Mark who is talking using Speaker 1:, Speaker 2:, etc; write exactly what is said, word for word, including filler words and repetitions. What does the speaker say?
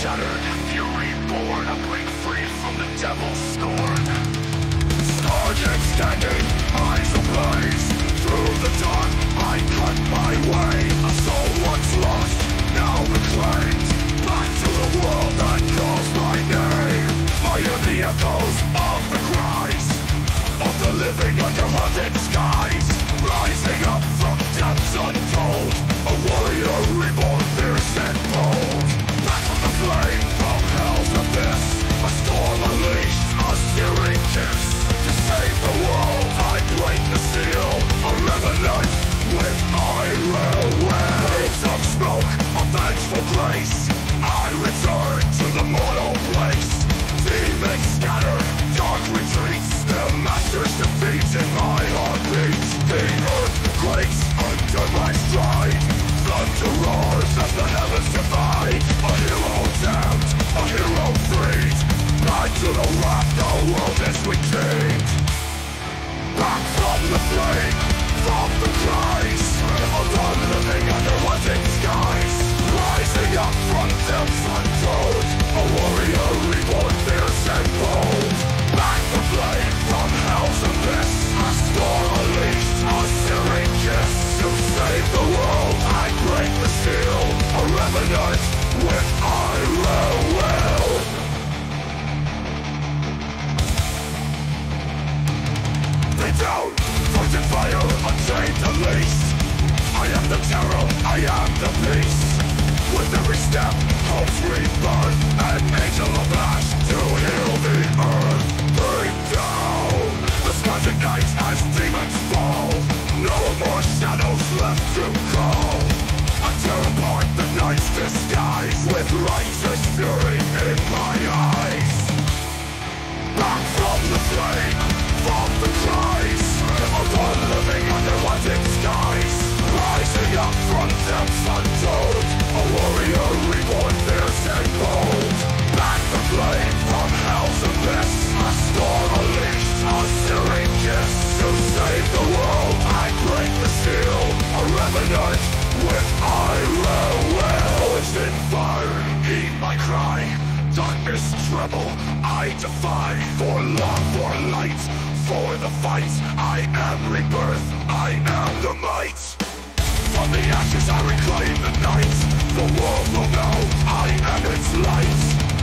Speaker 1: shattered, fury born, I break free from the devil's scorn. Stars extending, eyes ablaze, through the dark I cut my way. A soul once lost, now reclaimed, back to the world that calls my name. I hear the echoes of the cries of the living under haunted skies, rising up from depths untold, a warrior reborn, fierce and bold. Back from the flame from hell's abyss, a storm unleashed, a searing kiss. To save the world, I break the seal, a revenant with my will. Waves of smoke, a vengeful grace, I return to the mortal place. Demons scatter, dark retreats, the masters defeating my heartbeat. The earth quakes under my stride, thunder roars as the heavens divide. A hero damned, a hero freed, back to the wrath the world is redeemed. Back from the flame, from the cries of the living under haunted skies, rising up from depths untold, a warrior reborn, fierce and bold. Back the flame from hell's abyss, a storm unleashed, a searing kiss. To save the world, I break the seal, a revenant with I will will. Lay down, frozen fire, unchained to leash. I am the terror, I am the peace. With every step, hope's rebirth, an angel of ash to heal the earth. Break down, the skies ignite as demons fall. No more shadows left to call. I tear apart the night's disguise, with righteous fury in my eyes. Back from the flame, from the cries of the living under haunted skies, rising up from depths untold, a warrior reborn, fierce and bold. Back the flame from hell's abyss, a storm unleashed, a searing kiss. To save the world, I break the seal, a revenant with I will will. Poison fire, heed my cry, darkness tremble, I defy. For love, for light, for the fight, I am rebirth, I am the might. From the ashes I reclaim the night, the world will know I am its light.